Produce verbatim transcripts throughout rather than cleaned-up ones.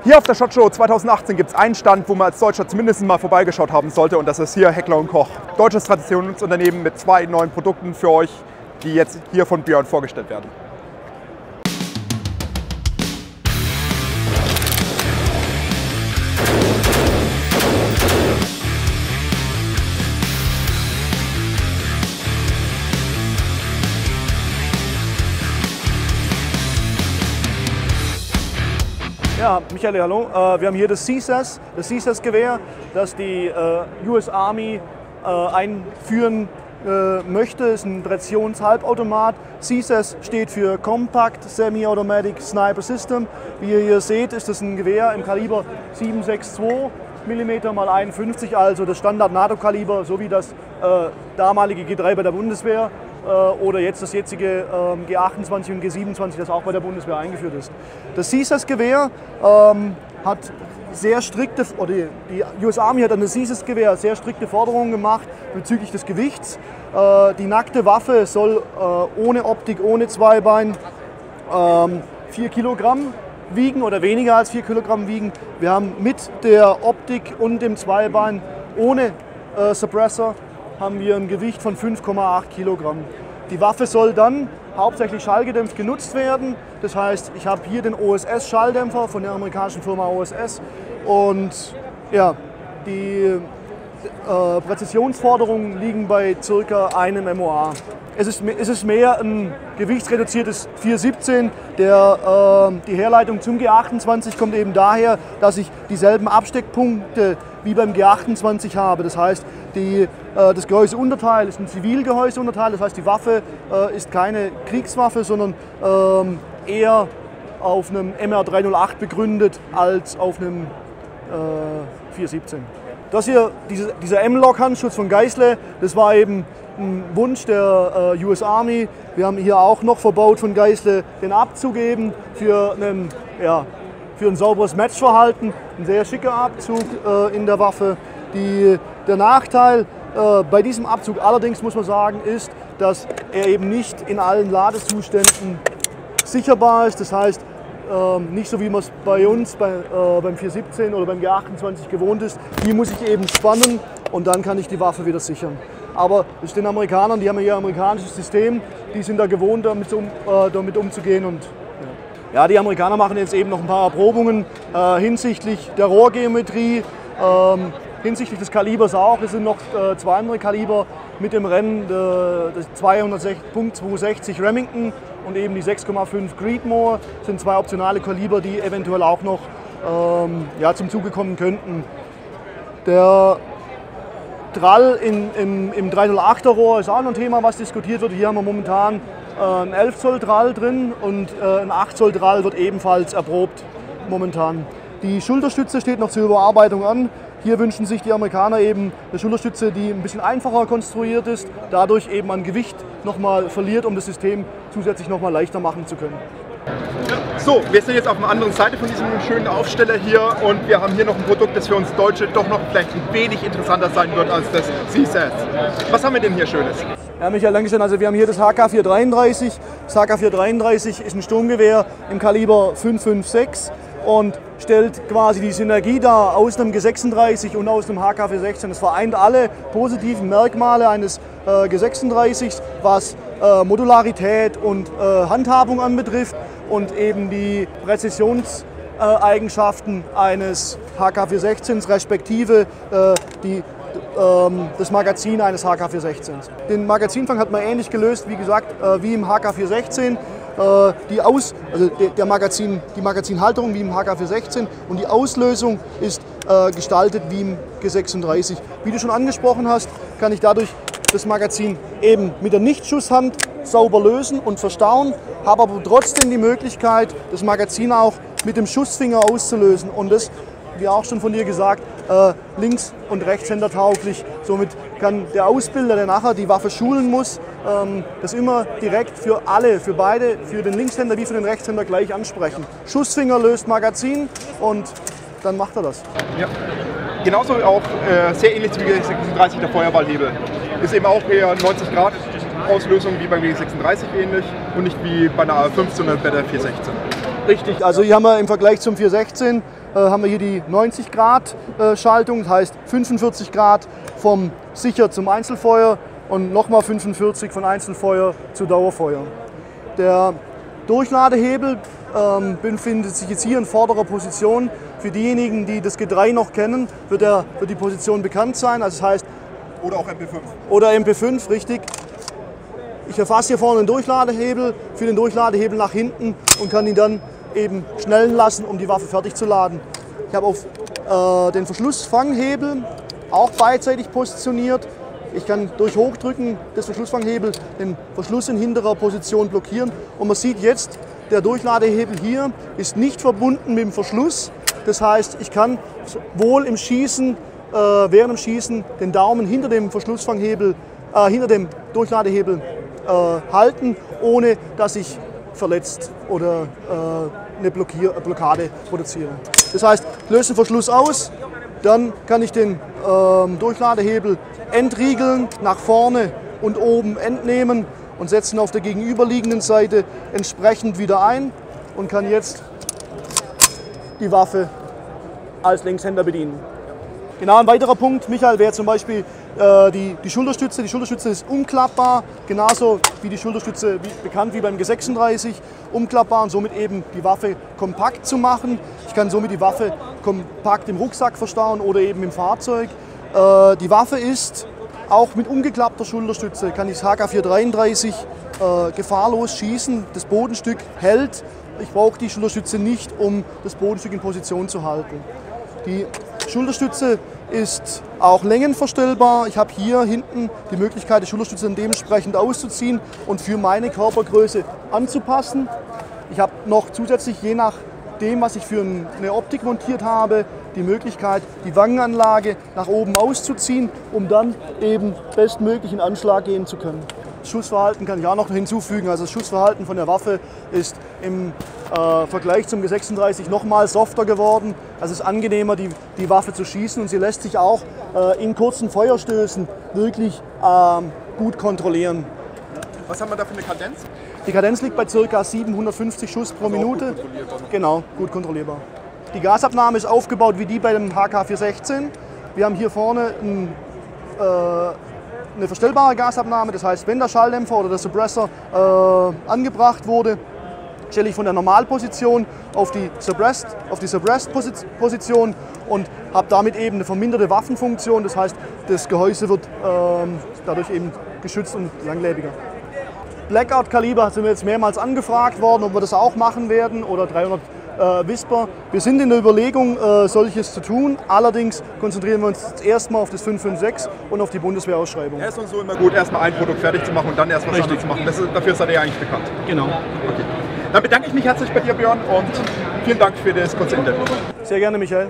Hier auf der SHOT Show zweitausendachtzehn gibt es einen Stand, wo man als Deutscher zumindest mal vorbeigeschaut haben sollte, und das ist hier Heckler und Koch. Deutsches Traditionsunternehmen mit zwei neuen Produkten für euch, die jetzt hier von Björn vorgestellt werden. Ja, Michael, hallo. Wir haben hier das C S A S, das C S A S-Gewehr, das die U S Army einführen möchte. Es ist ein Präzisionshalbautomat. C S A S steht für Compact Semi-Automatic Sniper System. Wie ihr hier seht, ist das ein Gewehr im Kaliber sieben Komma zweiundsechzig Millimeter mal einundfünfzig, also das Standard-NATO-Kaliber, sowie das äh, damalige G drei bei der Bundeswehr äh, oder jetzt das jetzige äh, G achtundzwanzig und G siebenundzwanzig, das auch bei der Bundeswehr eingeführt ist. Das C S A S-Gewehr ähm, hat sehr strikte, oder die, die U S Army hat an das C S A S-Gewehr sehr strikte Forderungen gemacht bezüglich des Gewichts. Äh, die nackte Waffe soll äh, ohne Optik, ohne Zweibein ähm, vier Kilogramm wiegen oder weniger als vier Kilogramm wiegen. Wir haben mit der Optik und dem Zweibein ohne äh, Suppressor haben wir ein Gewicht von fünf Komma acht Kilogramm. Die Waffe soll dann hauptsächlich schallgedämpft genutzt werden. Das heißt, ich habe hier den O S S-Schalldämpfer von der amerikanischen Firma O S S, und ja, die äh, Präzisionsforderungen liegen bei ca. einem M O A. Es ist, es ist mehr ein gewichtsreduziertes vier siebzehn. Der, äh, die Herleitung zum G achtundzwanzig kommt eben daher, dass ich dieselben Absteckpunkte wie beim G achtundzwanzig habe. Das heißt, die, äh, das Gehäuseunterteil ist ein Zivilgehäuseunterteil. Das heißt, die Waffe äh, ist keine Kriegswaffe, sondern äh, eher auf einem M R dreihundertacht begründet als auf einem äh, vier siebzehn. Das hier, diese, dieser M-Lock-Handschutz von Geissele, das war eben ein Wunsch der äh, U S Army. Wir haben hier auch noch verbaut von Geissele den Abzug eben für, einen, ja, für ein sauberes Matchverhalten. Ein sehr schicker Abzug äh, in der Waffe. Die, der Nachteil äh, bei diesem Abzug allerdings, muss man sagen, ist, dass er eben nicht in allen Ladezuständen sicherbar ist. Das heißt, Ähm, nicht so wie man es bei uns bei, äh, beim vier siebzehn oder beim G achtundzwanzig gewohnt ist. Hier muss ich eben spannen und dann kann ich die Waffe wieder sichern. Aber es ist den Amerikanern, die haben ja ihr amerikanisches System, die sind da gewohnt, damit, um, äh, damit umzugehen. Und, ja. ja, die Amerikaner machen jetzt eben noch ein paar Erprobungen äh, hinsichtlich der Rohrgeometrie, ähm, hinsichtlich des Kalibers auch. Es sind noch äh, zwei andere Kaliber mit dem Rennen, äh, das zweihundert Punkt zweihundertsechzig Remington und eben die sechs Komma fünf Creedmoor, sind zwei optionale Kaliber, die eventuell auch noch ähm, ja, zum Zuge kommen könnten. Der Drall in, im, im dreihundertachter Rohr ist auch noch ein Thema, was diskutiert wird. Hier haben wir momentan äh, einen elf Zoll Drall drin, und äh, ein acht Zoll Drall wird ebenfalls erprobt momentan. Die Schulterstütze steht noch zur Überarbeitung an. Hier wünschen sich die Amerikaner eben eine Schulterstütze, die ein bisschen einfacher konstruiert ist, dadurch eben an Gewicht nochmal verliert, um das System zusätzlich nochmal leichter machen zu können. So, wir sind jetzt auf der anderen Seite von diesem schönen Aufsteller hier, und wir haben hier noch ein Produkt, das für uns Deutsche doch noch vielleicht ein wenig interessanter sein wird als das C S A S. Was haben wir denn hier Schönes? Ja, Michael, danke schön. Also wir haben hier das H K vier dreiunddreißig. Das H K vier dreiunddreißig ist ein Sturmgewehr im Kaliber fünf fünf sechs und stellt quasi die Synergie dar aus einem G sechsunddreißig und aus einem H K vier sechzehn. Es vereint alle positiven Merkmale eines äh, G sechsunddreißig, was äh, Modularität und äh, Handhabung anbetrifft, und eben die Präzisionseigenschaften äh, eines H K vier sechzehn respektive äh, die ähm, das Magazin eines H K vier sechzehn. Den Magazinfang hat man ähnlich gelöst, wie gesagt, äh, wie im H K vier sechzehn. Äh, die, Aus, also der, der Magazin, die Magazinhalterung wie im H K vier sechzehn, und die Auslösung ist äh, gestaltet wie im G sechsunddreißig. Wie du schon angesprochen hast, kann ich dadurch das Magazin eben mit der Nichtschusshand sauber lösen und verstauen, habe aber trotzdem die Möglichkeit, das Magazin auch mit dem Schussfinger auszulösen, und das, wie auch schon von dir gesagt, äh, links- und rechtshänder tauglich. Somit kann der Ausbilder, der nachher die Waffe schulen muss, ähm, das immer direkt für alle, für beide, für den Linkshänder wie für den Rechtshänder gleich ansprechen. Schussfinger löst Magazin, und dann macht er das. Ja. Genauso auch äh, sehr ähnlich wie der sechsunddreißig, der Feuerballhebel. Ist eben auch eher neunzig Grad Auslösung wie beim G sechsunddreißig ähnlich und nicht wie bei einer A fünfzehn oder bei der vier sechzehn. Richtig, also hier haben wir im Vergleich zum vier sechzehn äh, haben wir hier die neunzig Grad äh, Schaltung, das heißt fünfundvierzig Grad vom Sicher zum Einzelfeuer und nochmal fünfundvierzig von Einzelfeuer zu Dauerfeuer. Der Durchladehebel ähm, befindet sich jetzt hier in vorderer Position. Für diejenigen, die das G drei noch kennen, wird, er, wird die Position bekannt sein. Also das heißt, oder auch M P fünf. Oder M P fünf, richtig. Ich erfasse hier vorne den Durchladehebel, für den Durchladehebel nach hinten und kann ihn dann eben schnellen lassen, um die Waffe fertig zu laden. Ich habe auf äh, den Verschlussfanghebel auch beidseitig positioniert. Ich kann durch Hochdrücken des Verschlussfanghebels den Verschluss in hinterer Position blockieren. Und man sieht jetzt, der Durchladehebel hier ist nicht verbunden mit dem Verschluss. Das heißt, ich kann wohl im Schießen, äh, während dem Schießen den Daumen hinter dem Verschlussfanghebel, äh, hinter dem Durchladehebel äh, halten, ohne dass ich verletzt oder äh, eine Blockier Blockade produziere. Das heißt, ich löse den Verschluss aus, dann kann ich den äh, Durchladehebel entriegeln, nach vorne und oben entnehmen und setze ihn auf der gegenüberliegenden Seite entsprechend wieder ein und kann jetzt die Waffe als Linkshänder bedienen. Genau, ein weiterer Punkt, Michael, wäre zum Beispiel äh, die, die Schulterstütze. Die Schulterstütze ist umklappbar, genauso wie die Schulterstütze, wie, bekannt wie beim G sechsunddreißig, umklappbar und somit eben die Waffe kompakt zu machen. Ich kann somit die Waffe kompakt im Rucksack verstauen oder eben im Fahrzeug. Äh, die Waffe ist auch mit umgeklappter Schulterstütze, kann ich das H K vier dreiunddreißig äh, gefahrlos schießen. Das Bodenstück hält. Ich brauche die Schulterstütze nicht, um das Bodenstück in Position zu halten. Die Schulterstütze ist auch längenverstellbar. Ich habe hier hinten die Möglichkeit, die Schulterstütze dementsprechend auszuziehen und für meine Körpergröße anzupassen. Ich habe noch zusätzlich, je nachdem, was ich für eine Optik montiert habe, die Möglichkeit, die Wangenanlage nach oben auszuziehen, um dann eben bestmöglich in Anschlag gehen zu können. Das Schussverhalten kann ich auch noch hinzufügen. Also das Schussverhalten von der Waffe ist im äh, Vergleich zum G sechsunddreißig nochmal softer geworden. Also es ist angenehmer, die, die Waffe zu schießen und sie lässt sich auch äh, in kurzen Feuerstößen wirklich äh, gut kontrollieren. Was haben wir da für eine Kadenz? Die Kadenz liegt bei ca. siebenhundertfünfzig Schuss pro also Minute. Gut kontrollierbar. Genau, gut kontrollierbar. Die Gasabnahme ist aufgebaut wie die bei dem H K vier sechzehn. Wir haben hier vorne ein, äh, eine verstellbare Gasabnahme, das heißt, wenn der Schalldämpfer oder der Suppressor äh, angebracht wurde, stelle ich von der Normalposition auf die Suppressed, auf die Suppressed-Position und habe damit eben eine verminderte Waffenfunktion. Das heißt, das Gehäuse wird ähm, dadurch eben geschützt und langlebiger. Blackout-Kaliber sind wir jetzt mehrmals angefragt worden, ob wir das auch machen werden, oder dreihundert äh, Whisper. Wir sind in der Überlegung, äh, solches zu tun. Allerdings konzentrieren wir uns erstmal auf das fünf fünf sechs und auf die Bundeswehrausschreibung. Ja, ist uns so immer gut, erstmal ein Produkt fertig zu machen und dann erst was anderes zu machen. Das ist, dafür seid ihr eigentlich bekannt. Genau. Okay. Dann bedanke ich mich herzlich bei dir, Björn, und vielen Dank für das kurze Interview. Sehr gerne, Michael.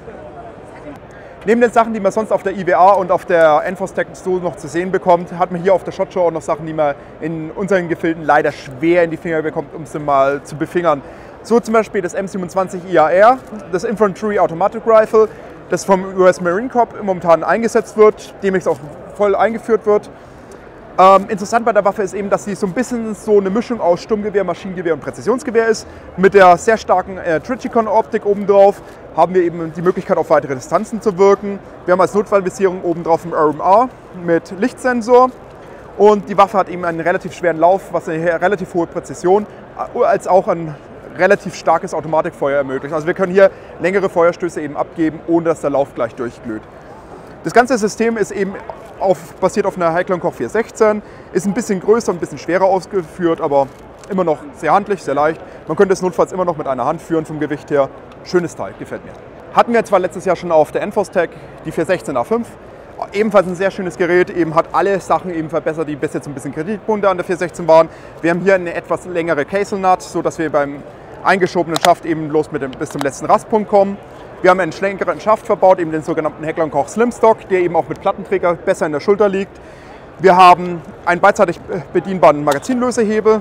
Neben den Sachen, die man sonst auf der I W A und auf der Enforce-Tech so noch zu sehen bekommt, hat man hier auf der SHOT Show auch noch Sachen, die man in unseren Gefilden leider schwer in die Finger bekommt, um sie mal zu befingern. So zum Beispiel das M siebenundzwanzig I A R, das Infantry Automatic Rifle, das vom U S Marine Corps momentan eingesetzt wird, demnächst auch voll eingeführt wird. Ähm, interessant bei der Waffe ist eben, dass sie so ein bisschen so eine Mischung aus Sturmgewehr, Maschinengewehr und Präzisionsgewehr ist. Mit der sehr starken äh, Trichicon-Optik obendrauf haben wir eben die Möglichkeit, auf weitere Distanzen zu wirken. Wir haben als Notfallvisierung obendrauf ein R M R mit Lichtsensor. Und die Waffe hat eben einen relativ schweren Lauf, was eine relativ hohe Präzision, als auch ein relativ starkes Automatikfeuer ermöglicht. Also wir können hier längere Feuerstöße eben abgeben, ohne dass der Lauf gleich durchglüht. Das ganze System ist eben auf, basiert auf einer Heiklon Koch vier sechzehn, ist ein bisschen größer und ein bisschen schwerer ausgeführt, aber immer noch sehr handlich, sehr leicht. Man könnte es notfalls immer noch mit einer Hand führen vom Gewicht her. Schönes Teil, gefällt mir. Hatten wir zwar letztes Jahr schon auf der Enforce-Tech, die vier sechzehn A fünf. Ebenfalls ein sehr schönes Gerät, eben hat alle Sachen eben verbessert, die bis jetzt ein bisschen Kritikpunkte an der vier sechzehn waren. Wir haben hier eine etwas längere Caselnut, sodass wir beim eingeschobenen Schaft eben bloß mit dem, bis zum letzten Rastpunkt kommen. Wir haben einen schlänkeren Schaft verbaut, eben den sogenannten Heiklon Koch Slim Stock, der eben auch mit Plattenträger besser in der Schulter liegt. Wir haben einen beidseitig bedienbaren Magazinlösehebel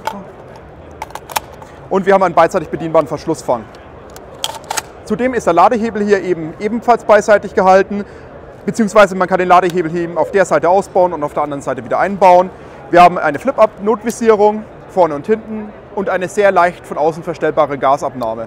und wir haben einen beidseitig bedienbaren Verschlussfang. Zudem ist der Ladehebel hier eben ebenfalls beidseitig gehalten, beziehungsweise man kann den Ladehebel eben auf der Seite ausbauen und auf der anderen Seite wieder einbauen. Wir haben eine Flip-Up-Notvisierung vorne und hinten, und eine sehr leicht von außen verstellbare Gasabnahme.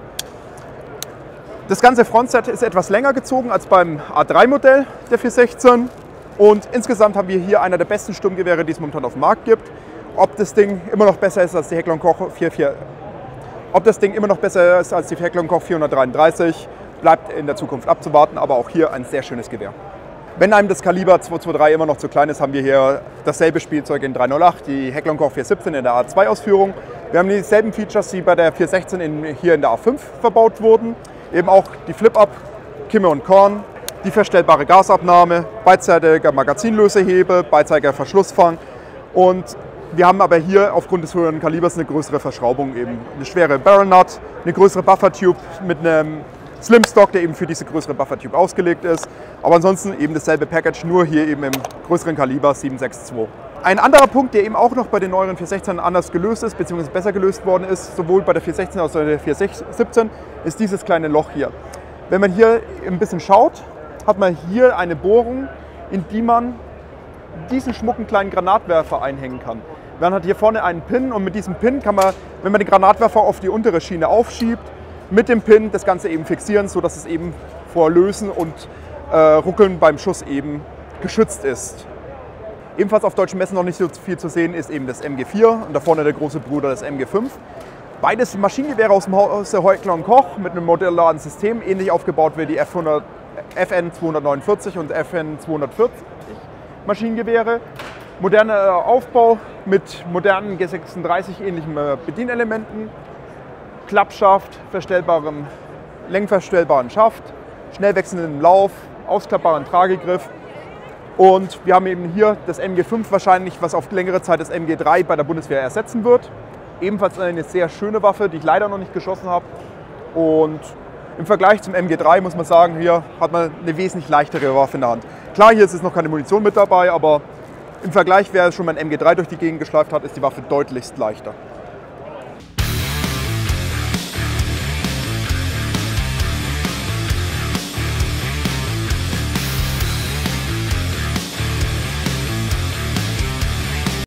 Das ganze Frontset ist etwas länger gezogen als beim A drei Modell der vier sechzehn und insgesamt haben wir hier einer der besten Sturmgewehre, die es momentan auf dem Markt gibt. Ob das Ding immer noch besser ist als die Heckler und Koch vierundvierzig, ob das Ding immer noch besser ist als die Heckler und Koch vierhundertdreiunddreißig, bleibt in der Zukunft abzuwarten, aber auch hier ein sehr schönes Gewehr. Wenn einem das Kaliber zwei zwei drei immer noch zu klein ist, haben wir hier dasselbe Spielzeug in drei null acht, die Heckler und Koch vier siebzehn in der A zwei Ausführung. Wir haben dieselben Features, die bei der vier sechzehn in, hier in der A fünf verbaut wurden. Eben auch die Flip-Up, Kimme und Korn, die verstellbare Gasabnahme, beidseitiger Magazinlösehebel, beidseitiger Verschlussfang. Und wir haben aber hier aufgrund des höheren Kalibers eine größere Verschraubung, eben eine schwere Barrel Nut, eine größere Buffer-Tube mit einem Slim Stock, der eben für diese größere Buffer-Tube ausgelegt ist. Aber ansonsten eben dasselbe Package, nur hier eben im größeren Kaliber sieben sechs zwei. Ein anderer Punkt, der eben auch noch bei den neueren vier sechzehn anders gelöst ist, beziehungsweise besser gelöst worden ist, sowohl bei der vier sechzehn als auch bei der vier siebzehn, ist dieses kleine Loch hier. Wenn man hier ein bisschen schaut, hat man hier eine Bohrung, in die man diesen schmucken kleinen Granatwerfer einhängen kann. Man hat hier vorne einen Pin und mit diesem Pin kann man, wenn man den Granatwerfer auf die untere Schiene aufschiebt, mit dem Pin das Ganze eben fixieren, sodass es eben vor Lösen und äh, Ruckeln beim Schuss eben geschützt ist. Ebenfalls auf deutschen Messen noch nicht so viel zu sehen ist eben das M G vier und da vorne der große Bruder das M G fünf. Beides Maschinengewehre aus dem Hause Heckler und Koch mit einem modularen System, ähnlich aufgebaut wie die F N zweihundertneunundvierzig und F N zweihundertvierzig Maschinengewehre. Moderner Aufbau mit modernen G sechsunddreißig ähnlichen Bedienelementen, Klappschaft, verstellbarem, längverstellbaren Schaft, schnell wechselndem Lauf, ausklappbaren Tragegriff. Und wir haben eben hier das M G fünf wahrscheinlich, was auf längere Zeit das M G drei bei der Bundeswehr ersetzen wird. Ebenfalls eine sehr schöne Waffe, die ich leider noch nicht geschossen habe. Und im Vergleich zum M G drei muss man sagen, hier hat man eine wesentlich leichtere Waffe in der Hand. Klar, hier ist jetzt noch keine Munition mit dabei, aber im Vergleich, wer schon mal ein M G drei durch die Gegend geschleift hat, ist die Waffe deutlichst leichter.